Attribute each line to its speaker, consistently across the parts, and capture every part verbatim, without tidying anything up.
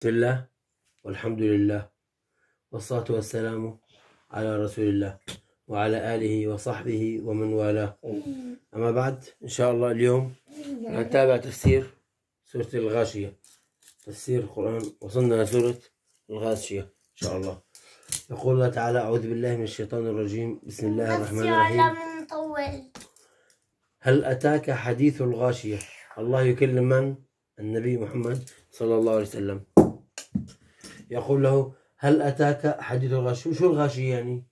Speaker 1: بسم الله والحمد لله والصلاة والسلام على رسول الله وعلى آله وصحبه ومن والاه. أما بعد، إن شاء الله اليوم نتابع تفسير سورة الغاشية، تفسير القرآن. وصلنا لسورة الغاشية إن شاء الله. يقول الله تعالى: أعوذ بالله من الشيطان الرجيم، بسم الله الرحمن الرحيم. هل أتاك حديث الغاشية؟ الله يكلم من؟ النبي محمد صلى الله عليه وسلم. يقول له: هل أتاك حديث الغاشية؟ شو الغاشية يعني؟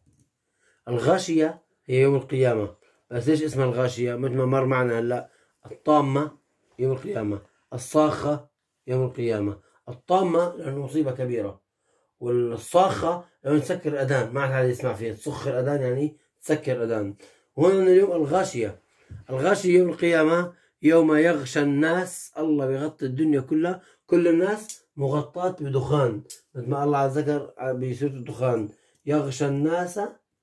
Speaker 1: الغاشية هي يوم القيامة. بس ليش اسمها الغاشية؟ مثل ما مر معنا هلا، الطامة يوم القيامة، الصاخة يوم القيامة. الطامة لأنه مصيبة كبيرة، والصاخة لأنه تسكر الأذان. ما حدا يسمع فيها، تسخر الأذان يعني تسكر الأذان. وهنا اليوم الغاشية. الغاشية يوم القيامة، يوم يغشى الناس، الله بيغطي الدنيا كلها، كل الناس مغطاة بدخان، مثل ما الله عز ذكر بسورة الدخان: يغشى الناس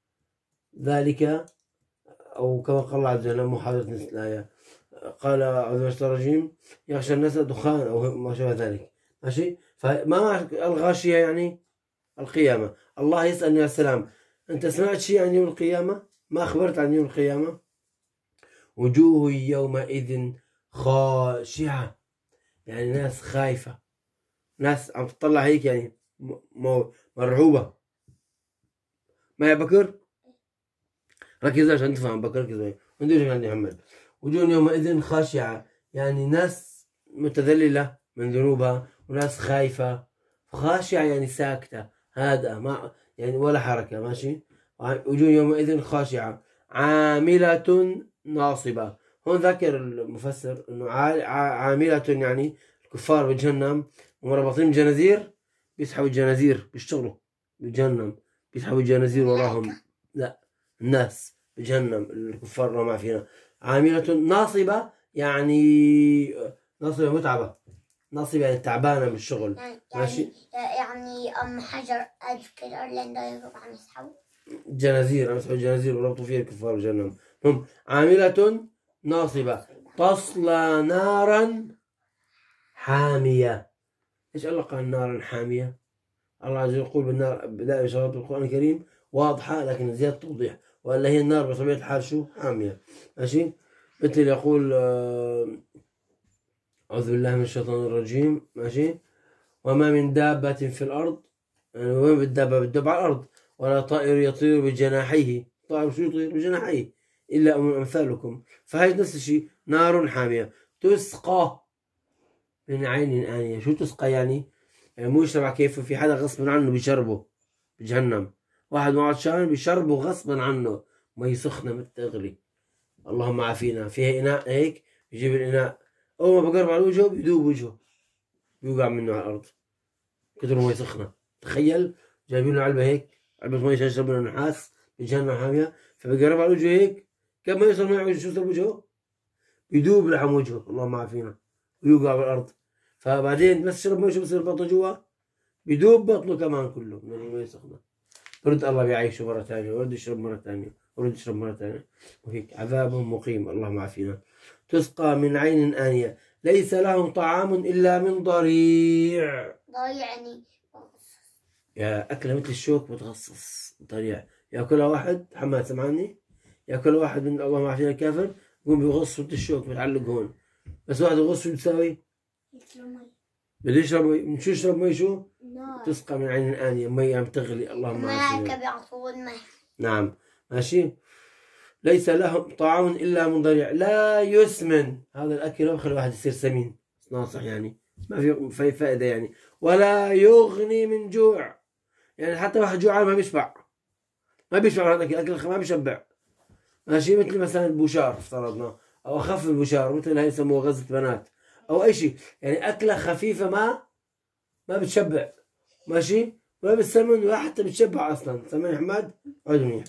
Speaker 1: ذلك، أو كما قال الله عز وجل مو حاضر نفس الآية، قال أعوذ بالله من الشيطان الرجيم: يغشى الناس دخان أو ما شابه ذلك. ماشي؟ فما الغاشية يعني القيامة. الله يسألني يا سلام: أنت سمعت شيء عن يوم القيامة؟ ما أخبرت عن يوم القيامة؟ وجوه يومئذ خاشعة، يعني ناس خايفة، ناس عم تطلع هيك يعني مرعوبة. ما يا بكر؟ ركز عشان تفهم بكر، ركز معي وندوش عندي محمد. وجوه يومئذ خاشعة، يعني ناس متذللة من ذنوبها، وناس خايفة. خاشعة يعني ساكتة هادئة، ما يعني ولا حركة. ماشي؟ وجوه يومئذ خاشعة عاملة ناصبة. هون ذكر المفسر انه عاملة يعني الكفار بجهنم ومربطين بجنازير، بيسحبوا الجنازير، بيشتغلوا بجهنم، بيسحبوا الجنازير وراهم. لا، الناس بجهنم الكفار اللي ما فينا. عاملة ناصبة يعني ناصبة متعبة، ناصبة يعني تعبانة من الشغل.
Speaker 2: يعني
Speaker 1: ماشي؟
Speaker 2: يعني أم حجر أذكر لأنه عم يسحبوا
Speaker 1: جنازير، عم يسحبوا الجنازير وربطوا فيها الكفار بجهنم. هم عاملة ناصبة تصلى نارا حامية. ايش الله قال نارا حامية؟ الله عز وجل يقول بالنار بداية إشارات القرآن الكريم واضحة، لكن زيادة توضيح، ولا هي النار بطبيعة الحال شو؟ حامية. ماشي؟ مثل يقول أعوذ بالله من الشيطان الرجيم. ماشي؟ وما من دابة في الأرض، يعني وين بالدابة؟ بالدب على الأرض. ولا طائر يطير بجناحيه، طائر شو يطير بجناحيه؟ إلا أمثالكم. فهي نفس الشيء، نار حامية تسقى من عين آنية. شو تسقى يعني؟ يعني مو يشرب كيفه، في حدا غصبا عنه بيشربه بجهنم. واحد معه عطشان بيشربه غصبا عنه مي سخنة متغلي. اللهم عافينا. فيها إناء هيك، بيجيب الإناء، أول ما بقرب على وجهه بيدوب وجهه، بيوقع منه على الأرض كثر مي سخنة. تخيل جايبين له علبة هيك، علبة مي يشرب منها نحاس بجهنم حامية، فبقرب على وجهه هيك، كم ما يوصل معه شو صار وجهه؟ بيدوب لحم وجهه، اللهم عافينا، ويوقع بالأرض. فبعدين بس شرب مي شو بصير بطنه جوا؟ بدوب بطنه كمان كله من المي السخنة. برد الله بيعيشه مرة ثانية، ورد يشرب مرة ثانية، ورد يشرب مرة ثانية، وهيك عذاب مقيم، اللهم عافينا. تسقى من عين آنية ليس لهم طعام إلا من ضريع.
Speaker 2: ضريع يعني
Speaker 1: يا أكلة مثل الشوك متغصص، ضريع. ياكلها واحد، حماد سمعني، ياكلها واحد من اللهم عافينا الكافر، يقوم بيغص مثل الشوك متعلق هون. بس واحد يغص شو بتساوي؟ بده يشرب مي. من شو يشرب مي؟ شو؟
Speaker 2: نار.
Speaker 1: تسقى من عين آنية، مي عم تغلي، اللهم عافينا.
Speaker 2: الملائكة بيعطوا المي.
Speaker 1: نعم. ماشي؟ ليس لهم طعام إلا من ضريع لا يسمن. هذا الأكل ما بخلي الواحد يصير سمين ناصح، يعني ما في فائدة يعني. ولا يغني من جوع، يعني حتى واحد جوعان ما بيشبع، ما بيشبع هذا الأكل، الأكل ما بيشبع. ماشي؟ مثل مثلا البوشار افترضنا، أو أخف البوشار، مثل هاي يسموها غزة بنات أو أي شيء، يعني أكلة خفيفة ما ما بتشبع. ماشي؟ ولا بالسمن ولا حتى بتشبع أصلا. سامعني حماد؟ عود منيح.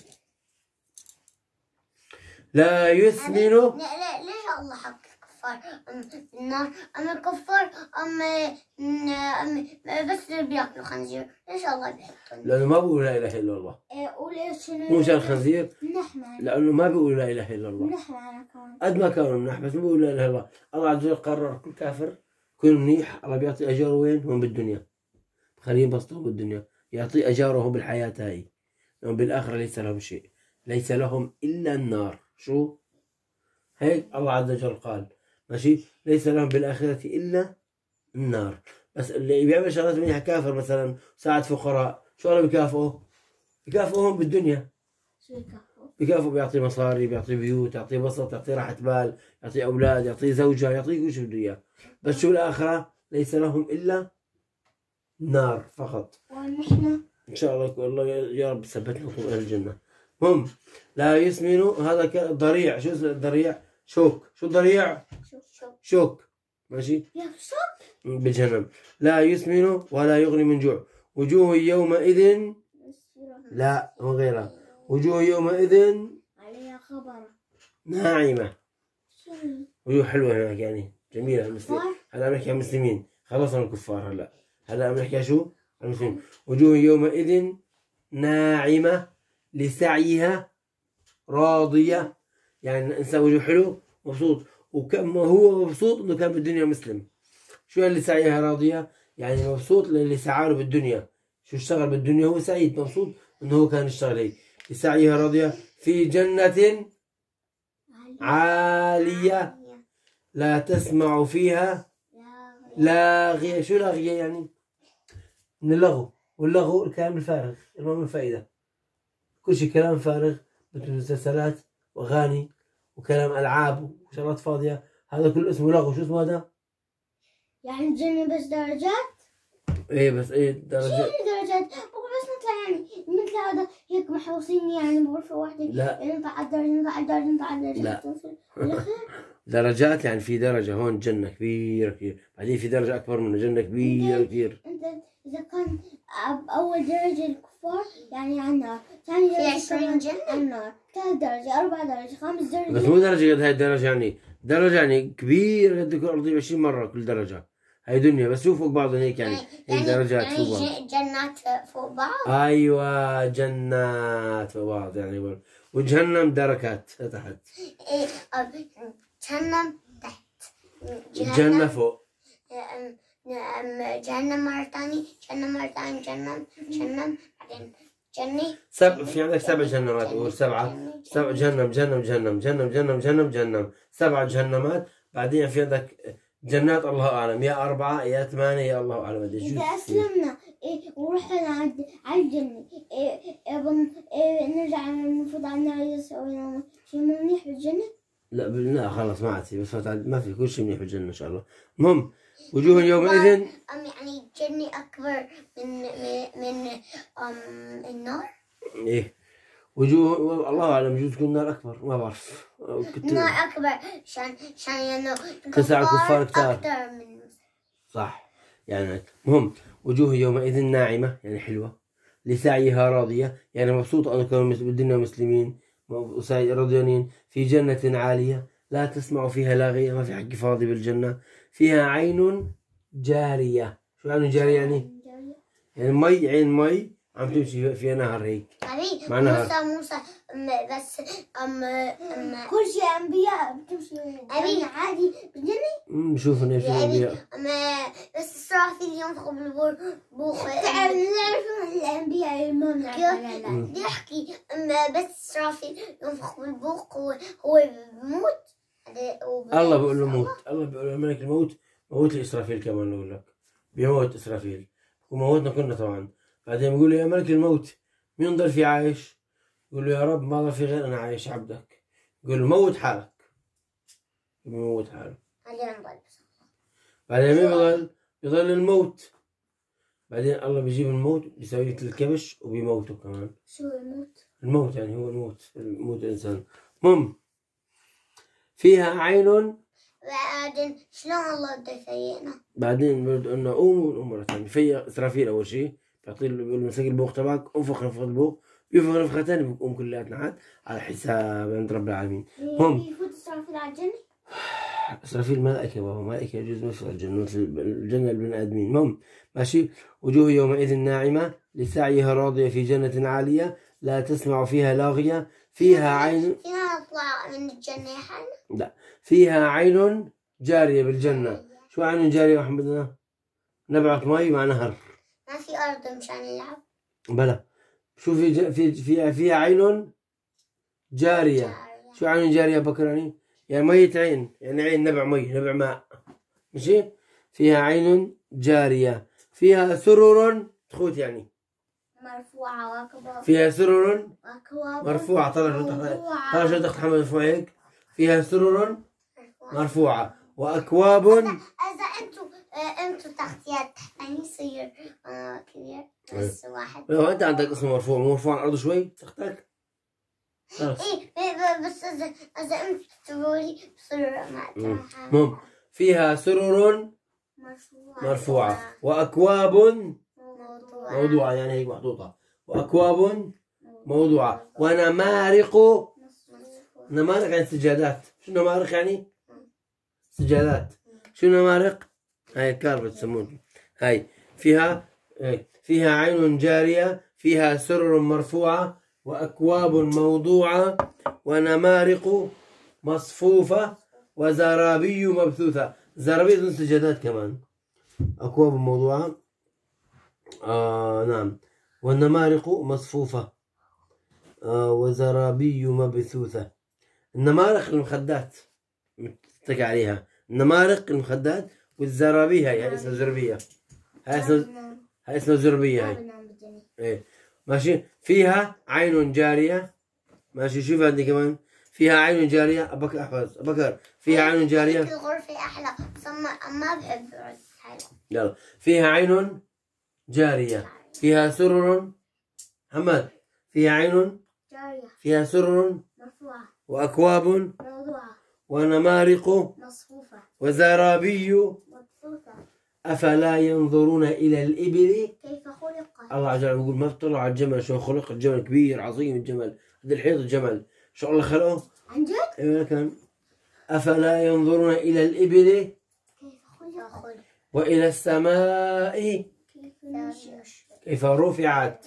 Speaker 1: لا يسمن.
Speaker 2: لا لا ليش الله حق الكفار النار؟ أما الكفار أما أما بس بياكلوا خنزير، ليش الله بيحطهم؟
Speaker 1: لأنه ما بيقولوا لا إله إلا الله.
Speaker 2: إيه وليش؟
Speaker 1: مو مشان الخنزير؟
Speaker 2: نحن
Speaker 1: لأنه ما بيقولوا لا إله إلا الله.
Speaker 2: نحن أنا كمان
Speaker 1: قد ما كانوا منح، بس ما بيقولوا لا إله إلا الله. الله عز وجل قرر كل كافر يكون منيح الله بيعطي أجره وين؟ هون بالدنيا، خليه ينبسطوا بالدنيا، يعطي أجره بالحياة هاي، بالآخرة ليس لهم شيء، ليس لهم إلا النار. شو؟ هيك الله عز وجل قال، ماشي؟ ليس لهم بالآخرة إلا النار. بس اللي بيعمل شغلات منيحة كافر مثلا، ساعد فقراء، شو الله بكافئه؟ بكافئهم بالدنيا.
Speaker 2: شو يكفوا؟
Speaker 1: بكافئه، بيعطي مصاري، بيعطي بيوت، يعطي بسط، يعطي راحة بال، يعطي أولاد، يعطي زوجة، يعطي كل شيء بده إياه. بس شو الآخرة؟ ليس لهم إلا نار فقط.
Speaker 2: ونحن
Speaker 1: إن شاء الله الله يا رب ثبتنا لكم أهل الجنة. هم لا يسمن، هذا ضريع. شو الضريع؟ شوك. شو الضريع؟
Speaker 2: شوك شوك
Speaker 1: شوك، ماشي؟
Speaker 2: يا شوك
Speaker 1: بجهنم. لا يسمن ولا يغني من جوع. وجوه يومئذ، لا هو غيرها، وجوه يومئذ
Speaker 2: عليها خبر
Speaker 1: ناعمة. وجوه حلوة هناك يعني جميلة. المسلمين هلا عم نحكي عن المسلمين، خلصنا الكفار. هلا هلا عم نحكي شو؟ عن المسلمين. وجوه يومئذ ناعمة لسعيها راضية، يعني الإنسان وجهه حلو مبسوط، وكم هو مبسوط إنه كان بالدنيا مسلم. شو يعني لسعيها راضية؟ يعني مبسوط للي سعاله بالدنيا، شو اشتغل بالدنيا هو سعيد مبسوط إنه هو كان يشتغل هيك. لسعيها راضية في جنة عالية لا تسمع فيها لاغية. شو لاغية يعني؟ من اللغو، واللغو الكلام الفارغ ما من فائدة، كل شيء كلام فارغ، مثل مسلسلات واغاني وكلام العاب وشغلات فاضية، هذا كله اسمه لغو. شو اسمه هذا؟
Speaker 2: يعني الجنة بس درجات؟
Speaker 1: ايه بس ايه درجات.
Speaker 2: شو درجات؟ بقول بس نطلع يعني مثل هذا هيك محوصين يعني بغرفة واحدة.
Speaker 1: لا
Speaker 2: نطلع على الدرجة، نطلع على الدرجة، نطلع على الدرجة،
Speaker 1: لا.
Speaker 2: توصل للآخر.
Speaker 1: درجات يعني في درجة هون جنة كبيرة كثير، بعدين في درجة أكبر منه جنة كبيرة كثير.
Speaker 2: أنت إذا كان أول درجة الكفار يعني على النار، ثاني درجة عشرين جنة على النار، ثالث درجة، أربع درجة، خامس درجة.
Speaker 1: بس مو درجة قد هاي الدرجة، يعني درجة يعني كبيرة قد الكرة الأرضية عشرين مرة كل درجة. هاي دنيا بس شوف فوق بعض هيك يعني، هيك درجات
Speaker 2: يعني
Speaker 1: فوق بعض.
Speaker 2: جنات فوق بعض.
Speaker 1: أيوة جنات فوق بعض يعني، وجهنم دركات تحت.
Speaker 2: إيه جهنم تحت،
Speaker 1: الجنة فوق،
Speaker 2: جهنم مرة ثانية، جهنم مرة ثانية، جهنم جهنم بعدين جنة.
Speaker 1: سبع، في عندك سبع جهنمات، قول سبعة. سبع جهنم جهنم جهنم جهنم جهنم جهنم جهنم، سبع جهنمات. بعدين في عندك جنات الله أعلم، يا أربعة يا ثمانية يا الله أعلم.
Speaker 2: إذا أسلمنا إيه ورحنا على على الجنة إيه إيه, إيه نرجع المفروض على النار إذا سوينا شيء منيح بالجنة؟
Speaker 1: لا لا خلاص ما عاد في، بس ما في كل شيء منيح بالجنة إن شاء الله. المهم وجوه يومئذ،
Speaker 2: أم يعني الجنة أكبر من من أم النار؟
Speaker 1: إيه وجوه الله أعلم، يجوز تكون النار أكبر، ما بعرف.
Speaker 2: النار أكبر عشان عشان يعني
Speaker 1: تسع الكفار كتار
Speaker 2: أكثر من، صح
Speaker 1: يعني. المهم وجوه يومئذ ناعمة يعني حلوة، لسعيها راضية يعني مبسوطة أنه كانوا بالدنيا مسلمين راضيين، في جنة عالية لا تسمع فيها لاغية، ما في حق فاضي بالجنة. فيها عين جارية. شو عين جارية يعني؟ يعني مي، عين مي عم تمشي فيها نهر هيك.
Speaker 2: معناها موسى موسى بس أم أم كل شيء أنبياء بتمشي أبي عادي بالجنة.
Speaker 1: امم شوف ايش الأنبياء.
Speaker 2: أما بس إسرافيل ينفخ بالبوق. تعرف نعرف الأنبياء المهم يحكي أما بس إسرافيل ينفخ بالبوق هو هو بموت.
Speaker 1: الله بيقول له موت، الله بيقول له ملك الموت موت لإسرافيل كمان. أقول لك بيموت إسرافيل وموتنا كنا طبعا. بعدين بيقول له يا ملك الموت مين ضل في عايش؟ يقول له يا رب ما ضل في غير أنا عايش عبدك. يقول له موت حالك، يموت حاله. بعدين مين بضل؟ بضل الموت. بعدين الله بيجيب الموت بيسوي مثل الكبش وبيموته كمان.
Speaker 2: شو الموت؟
Speaker 1: الموت يعني هو الموت، الموت الإنسان. المهم فيها عين.
Speaker 2: بعدين شلون الله بده يفيقنا؟
Speaker 1: بعدين بده انه قوم ونقوم مرة ثانية. فيق إسرافيل أول شيء بيعطيه، بيقول له مسك البوق تبعك انفخ نفخة البوق، بينفخ نفخة ثانية بيقوم كلياتنا عاد على حساب عند رب العالمين. هم
Speaker 2: بيفوت إسرافيل على الجنة؟
Speaker 1: إسرافيل ملائكة بابا، ملائكة يجوز ما يدخل الجنة، الجنة البني آدمين. المهم ماشي. وجوه يومئذ ناعمة لسعيها راضية في جنة عالية لا تسمع فيها لاغية. فيها عين.
Speaker 2: فينا نطلع من الجنة يا حنا؟
Speaker 1: لا، فيها عين جارية بالجنة. شو عين جارية محمد؟ نبعة مي مع نهر.
Speaker 2: ما في أرض مشان نلعب.
Speaker 1: بلا. شو في ج... في فيها فيها عين جارية.
Speaker 2: جارية.
Speaker 1: شو عين جارية بكر يعني؟ يعني مية عين، يعني عين نبع مي، نبع ماء. ماشي؟ فيها عين جارية، فيها سرر تخوت يعني.
Speaker 2: مرفوعة وأكواب.
Speaker 1: فيها سرر
Speaker 2: وأكواب
Speaker 1: مرفوعة. طلع شو
Speaker 2: موضوعة.
Speaker 1: طلع شو دخل محمد فوق هيك. فيها سرر
Speaker 2: مرفوعة.
Speaker 1: مرفوعة وأكواب.
Speaker 2: إذا أنتوا أنتوا تحتيات تحتاني يصير آه كبير بس واحد.
Speaker 1: لو أنت عندك اسم مرفوع مرفوع على الأرض شوي تختك. خلص.
Speaker 2: إيه بس إذا إذا أنتوا تقولي بصير ما
Speaker 1: المهم فيها سرر
Speaker 2: مرفوعة.
Speaker 1: مرفوعة وأكواب
Speaker 2: موضوعة.
Speaker 1: موضوعة، يعني هيك محطوطة. وأكواب موضوعة ونمارق. نمارق يعني سجادات. شو نمارق يعني؟ سجادات. شو نمارق؟ هاي كاربت يسمون. هاي فيها هاي فيها عين جارية، فيها سرر مرفوعة وأكواب موضوعة ونمارق مصفوفة وزرابي مبثوثة. زرابي سجادات كمان. أكواب موضوعة آه نعم، والنمارق مصفوفة آه وزرابي مبثوثة. النمارق المخدات متكي عليها. النمارق المخدات، والزرابي هاي هاي اسمها زربية. هاي اسمها هاي اسمها زربية هاي. ايه ماشي. فيها عين جارية. ماشي. شوف عندي كمان فيها عين جارية. أبكر أحفظ أبكر. فيها عين جارية.
Speaker 2: الغرفة أحلى بس ما بحب حلو.
Speaker 1: يلا. فيها عين جارية، فيها سرر. محمد. فيها عين
Speaker 2: جارية.
Speaker 1: فيها سرر
Speaker 2: مرفوعة.
Speaker 1: وأكواب
Speaker 2: موضوعة.
Speaker 1: ونمارق
Speaker 2: مصفوفة.
Speaker 1: وزرابي
Speaker 2: مبثوثة.
Speaker 1: أفلا ينظرون إلى الإبل
Speaker 2: كيف خلقت.
Speaker 1: الله عز وجل يقول ما بتطلعوا على الجمل شو خلق. الجمل كبير عظيم. الجمل هذا الحيط الجمل شو الله خلقه.
Speaker 2: عن جد؟
Speaker 1: ايوه كان. أفلا ينظرون إلى الإبل
Speaker 2: كيف خلقت.
Speaker 1: وإلى السماء
Speaker 2: كيف نشأت.
Speaker 1: كيف رفعت.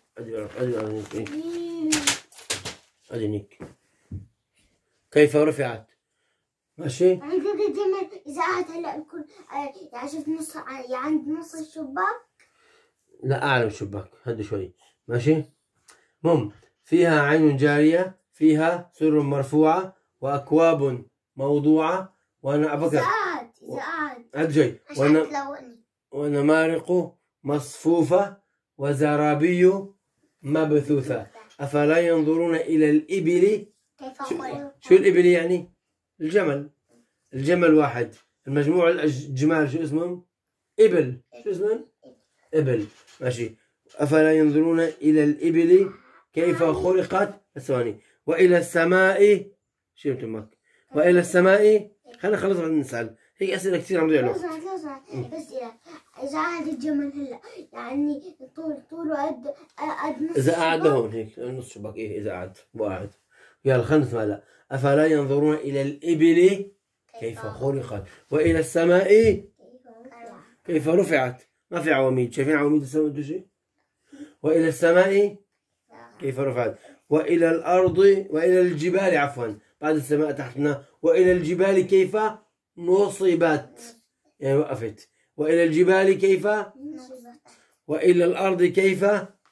Speaker 1: أدنيك كيف رفعت. ماشي.
Speaker 2: عن جد الجمل إذا قعد هلا بكون يعني شفت نص يعني عند نص الشباك.
Speaker 1: لا أعلى من الشباك هدي شوي. ماشي. مم. فيها عين جارية، فيها سر مرفوعة وأكواب موضوعة وأنا أبكر.
Speaker 2: إذا قعد إذا قعد
Speaker 1: هاد جاي.
Speaker 2: عشان تلوني.
Speaker 1: ونمارق مصفوفة وزرابي مبثوثة. أفلا ينظرون إلى الإبل
Speaker 2: كيف
Speaker 1: شو,
Speaker 2: خلقت.
Speaker 1: شو الإبل يعني؟ الجمل. الجمل واحد. المجموع الجمال شو اسمهم؟ إبل. شو اسمهم؟ إبل. ماشي. أفلا ينظرون إلى الإبل كيف خلقت. ثواني. وإلى السماء شو تمك؟ وإلى السماء. خلينا نخلص بعدين نسأل. هيك أسئلة كثير عم يضيعوا.
Speaker 2: بس إذا إذا قعد الجمل هلا يعني طول طوله قد قد نص.
Speaker 1: إذا قعد لهون هيك نص شباك. إيه إذا قعد مو قاعد. يلا خلينا نسمع. لا. أفلا ينظرون إلى الإبل كيف خلقت وإلى السماء كيف رفعت. ما في عواميد. شايفين عواميد السماء شيء. وإلى السماء كيف رفعت وإلى الأرض وإلى الجبال عفوا بعد السماء تحتنا. وإلى الجبال كيف نصبت يعني وقفت. وإلى الجبال كيف. وإلى الأرض كيف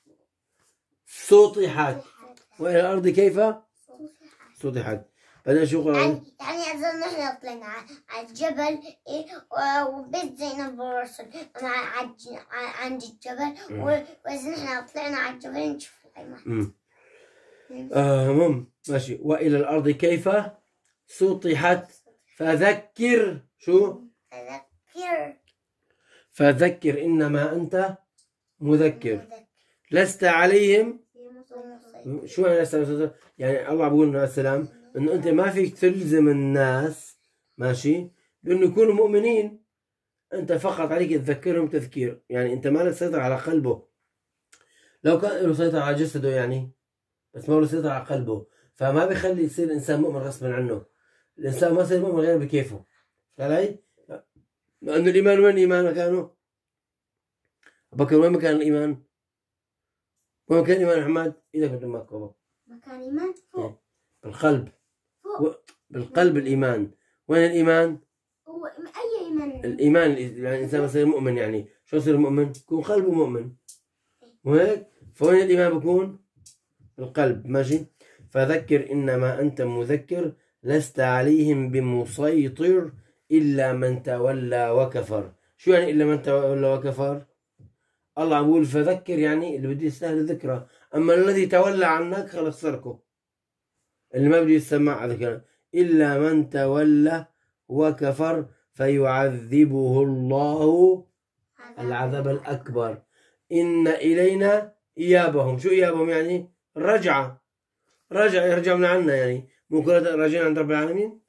Speaker 1: سطحت. وإلى الأرض كيف سطحت. بعدين شو
Speaker 2: يعني يعني إذا نحن طلعنا على الجبل إيه وبيت زينب والرسول عند الجبل وإذا نحن طلعنا على الجبل نشوف القمر.
Speaker 1: آه مم. ماشي. وإلى الأرض كيف سطحت فذكر. شو
Speaker 2: فذكر.
Speaker 1: فذكر إنما أنت مذكر لست عليهم. شو يعني لست عليهم؟ يعني الله بقول لنا السلام إنه أنت ما فيك تلزم الناس ماشي بإنه يكونوا مؤمنين. أنت فقط عليك تذكرهم تذكير. يعني أنت ما لك تسيطر على قلبه. لو كان له سيطر على جسده يعني بس ما له سيطر على قلبه فما بيخلي يصير الإنسان مؤمن غصبا عنه. الإنسان ما يصير مؤمن غير بكيفه. علي؟ لأنه الإيمان وين الإيمان مكانه؟ بكر وين مكان الإيمان؟ وين مكان الإيمان محمد؟ إذا كنت معك بابا.
Speaker 2: مكان الإيمان فوق.
Speaker 1: بالقلب.
Speaker 2: فوق.
Speaker 1: بالقلب الإيمان. وين الإيمان؟
Speaker 2: هو أي إيمان
Speaker 1: الإيمان يعني الإنسان بصير مؤمن، يعني شو يصير مؤمن؟ يكون قلبه مؤمن وهيك. فوين الإيمان بيكون؟ القلب. ماشي. فذكر إنما أنت مذكر لست عليهم بمسيطر إلا من تولى وكفر. شو يعني إلا من تولى وكفر؟ الله عم بقول فذكر يعني اللي بده يستاهل الذكرى، أما الذي تولى عنك خلص تركه، اللي ما بده يسمع هذا الكلام. إلا من تولى وكفر فيعذبه الله العذاب الأكبر. إن إلينا إيابهم. شو إيابهم يعني؟ الرجعة، رجع يرجع من عنا، يعني مو كلنا راجعين عند رب العالمين.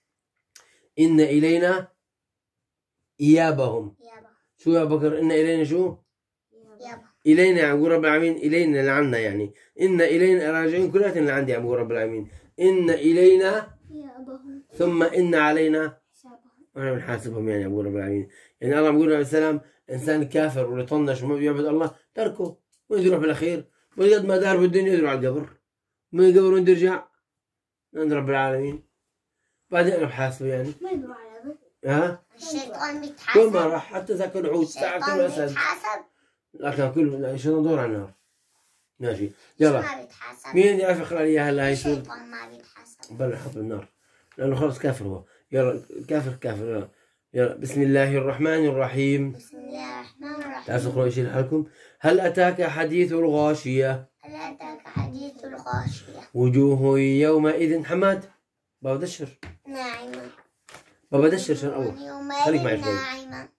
Speaker 1: إن إلينا إيابهم. شو يا بكر؟ إن إلينا شو؟ إلينا عم يقول رب العالمين، إلينا لعنا، يعني إن إلينا راجعين كلنا لعندي عم يقول رب العالمين. إن إلينا ثم إن علينا أنا بنحاسبهم، يعني عم يقول رب العالمين. يعني الله عم يقول عليه السلام إنسان كافر واللي طنش وما بيعبد الله تركه وين يروح بالأخير؟ وقد ما دار بالدنيا يروح على القبر، ما القبر وين يرجع؟ عند رب العالمين. بعدين أنا بحاسبه يعني.
Speaker 2: ما يروح على القبر.
Speaker 1: ها؟
Speaker 2: الشيطان بيتحاسب.
Speaker 1: كل ما راح حتى ذاك العود ساعة كل أسد.
Speaker 2: بيتحاسب.
Speaker 1: لكن كل الشيطان دور على النار. ماشي يلا.
Speaker 2: ما بيتحاسب.
Speaker 1: مين يعرف يقرأ لي إياها هلا هي سورة؟
Speaker 2: الشيطان ما بيتحاسب.
Speaker 1: بل حط بالنار لأنه خلص كافر هو. يلا كافر كافر. يلا يلا. بسم الله الرحمن الرحيم.
Speaker 2: بسم الله الرحمن الرحيم.
Speaker 1: تعالوا اقرأوا شيء لحالكم. هل أتاك حديث الغاشية؟
Speaker 2: هل أتاك حديث الغاشية؟
Speaker 1: وجوه يومئذ حماد. بابا دشر.
Speaker 2: ناعمة.
Speaker 1: بابا دشر عشان أول. خليك معي شوي.
Speaker 2: ناعمة.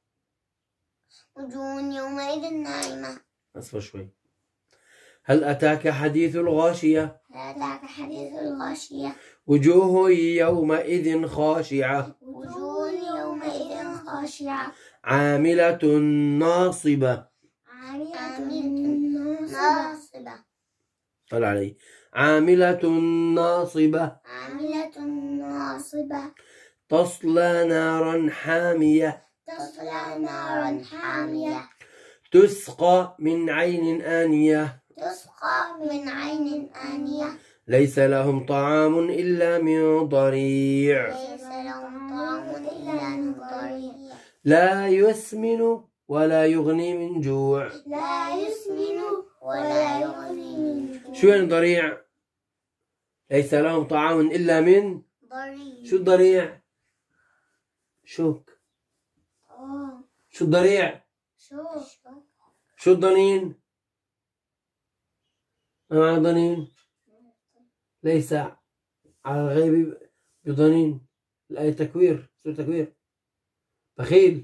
Speaker 2: وجوه يومئذ ناعمة.
Speaker 1: أصفر شوي. هل أتاك حديث الغاشية؟
Speaker 2: هل أتاك حديث الغاشية؟
Speaker 1: وجوه يومئذ خاشعة.
Speaker 2: وجوه يومئذ خاشعة.
Speaker 1: عاملة ناصبة.
Speaker 2: عاملة ناصبة.
Speaker 1: طلع علي. عاملة ناصبة.
Speaker 2: عاملة ناصبة.
Speaker 1: تصلى نارا حامية.
Speaker 2: تصلى نارا حامية.
Speaker 1: تسقى من عين آنية.
Speaker 2: تسقى من عين آنية.
Speaker 1: ليس لهم طعام إلا من ضريع.
Speaker 2: ليس لهم طعام إلا من ضريع.
Speaker 1: لا يسمن ولا يغني من جوع.
Speaker 2: لا يسمن ولا يغني من جوع.
Speaker 1: شو يعني ضريع؟ ليس لهم طعام إلا من
Speaker 2: ضريع.
Speaker 1: شو الضريع؟ شوك.
Speaker 2: أوه.
Speaker 1: شو الضريع؟
Speaker 2: شوك.
Speaker 1: شو الضنين؟ ما معنى ضنين؟ ليس على الغيب بضنين. الآية تكوير، سورة تكوير. بخيل.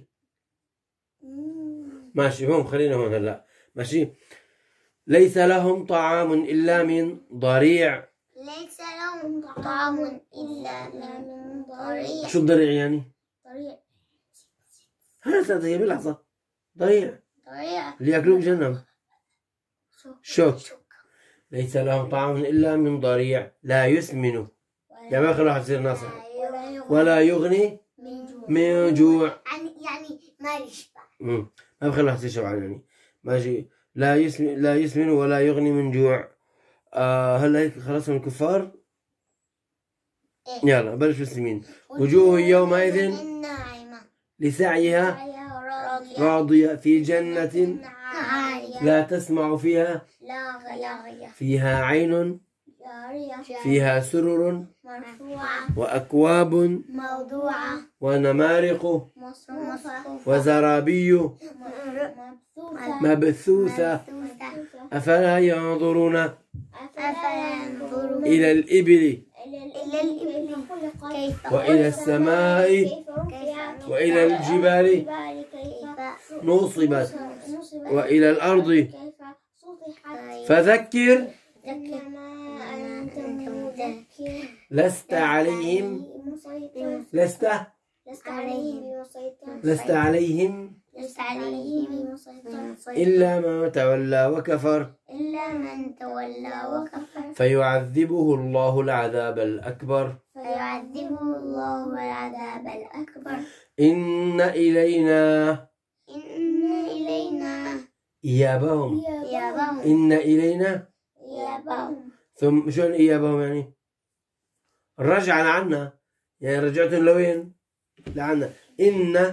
Speaker 1: ماشي هون خلينا هون هلا. ماشي. ليس لهم طعام إلا من ضريع.
Speaker 2: ليس لهم طعام إلا من ضريع.
Speaker 1: شو الضريع يعني؟
Speaker 2: ضريع.
Speaker 1: هلا هي بلحظة. ضريع
Speaker 2: ضريع.
Speaker 1: اللي ياكلوه بجهنم. شوك. ليس لهم طعام إلا من ضريع لا يسمن، يعني ما يخلوا واحد يصير ناصح، ولا يغني من جوع،
Speaker 2: يعني يعني ما يشبع.
Speaker 1: امم ما بخلي واحد يشبع يعني. ماشي. لا يسمن لا يسمن ولا يغني من جوع. آه هلا هيك خلصنا الكفار.
Speaker 2: إيه؟
Speaker 1: يلا بلش بالسمين. وجوه يومئذ
Speaker 2: ناعمة
Speaker 1: لسعيها راضية في جنة
Speaker 2: عالية
Speaker 1: لا تسمع فيها
Speaker 2: لاغية
Speaker 1: فيها عين
Speaker 2: جارية
Speaker 1: فيها سرر
Speaker 2: مرفوعة
Speaker 1: وأكواب
Speaker 2: موضوعة
Speaker 1: ونمارق
Speaker 2: مصفوفة
Speaker 1: وزرابي
Speaker 2: مبثوثة
Speaker 1: مبثوثة. أفلا ينظرون
Speaker 2: أفلا ينظرون
Speaker 1: إلى الإبل
Speaker 2: إلى الإبل كيف
Speaker 1: وإلى السماء وإلى الجبال
Speaker 2: كيف
Speaker 1: نصبت وإلى الأرض.
Speaker 2: كيف سطحت.
Speaker 1: فذكر
Speaker 2: إنما أنت مذكر
Speaker 1: لست عليهم
Speaker 2: مسيطر
Speaker 1: لست
Speaker 2: لست عليهم بمسيطر
Speaker 1: لست عليهم
Speaker 2: لست عليهم بمسيطر
Speaker 1: إلا ما تولى وكفر
Speaker 2: إلا من تولى وكفر
Speaker 1: فيعذبه الله العذاب الأكبر.
Speaker 2: فيعذبه الله العذاب الأكبر.
Speaker 1: إن إلينا
Speaker 2: إن إلينا
Speaker 1: إيابهم.
Speaker 2: إيابهم
Speaker 1: إن إلينا
Speaker 2: إيابهم
Speaker 1: ثم شلون إيابهم يعني؟ الرجعة لعنا، يعني رجعتهم لوين؟ لعنا. إن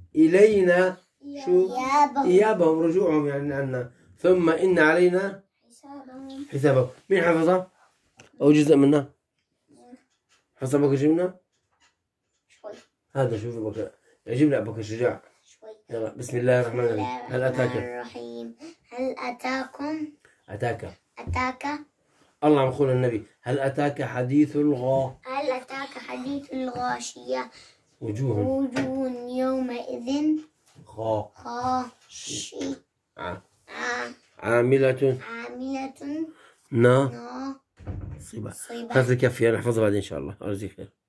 Speaker 1: إلينا شو
Speaker 2: إيابهم
Speaker 1: إيابهم رجوعهم يعني عنا، ثم إن علينا
Speaker 2: حسابهم.
Speaker 1: حسابهم. مين حفظها؟ أو جزء منها؟ حفظ أبوك شيء منها؟
Speaker 2: شوي
Speaker 1: هذا شوف أبوك يجيب لي أبوك الشجاع.
Speaker 2: شوي.
Speaker 1: يلا بسم الله الرحمن
Speaker 2: بسم
Speaker 1: الرحيم.
Speaker 2: الله
Speaker 1: هل أتاك
Speaker 2: الرحيم. هل أتاكم
Speaker 1: أتاك
Speaker 2: أتاك
Speaker 1: الله عم يقول النبي هل أتاك حديث الغا
Speaker 2: هل أتاك حديث الغاشية
Speaker 1: وجوه
Speaker 2: وجوه يومئذ
Speaker 1: خا
Speaker 2: خاشعة
Speaker 1: ع- عاملة
Speaker 2: عاملة
Speaker 1: ناصبة.
Speaker 2: ناصبة.
Speaker 1: خذ الكفي أنا أحفظها بعدين إن شاء الله. أرجيك خير.